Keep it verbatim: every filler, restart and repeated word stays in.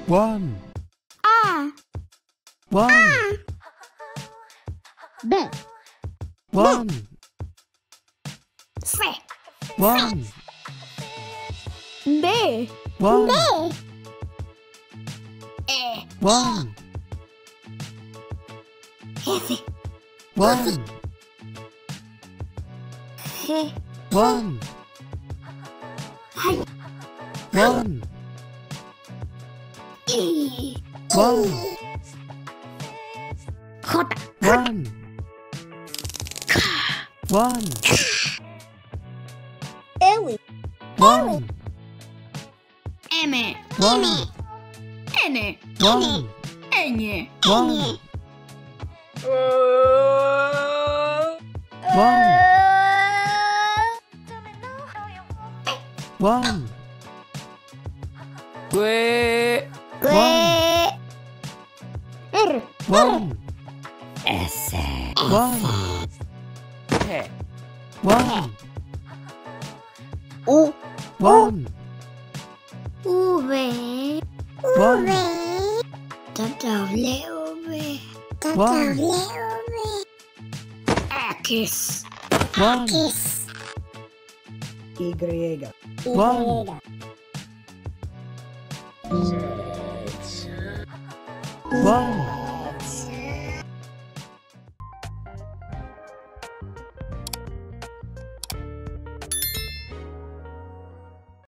One. A. One. B. One. C. One. D. One. D. E. One. F. One. G. One. H. One. I. One. J. One. K. One. L. One. M. One. N. One. N. One. One. One. Q. One. R. One. S. One. T. One. U. One. V. One. W. One. X. One. Y. One. Z. One.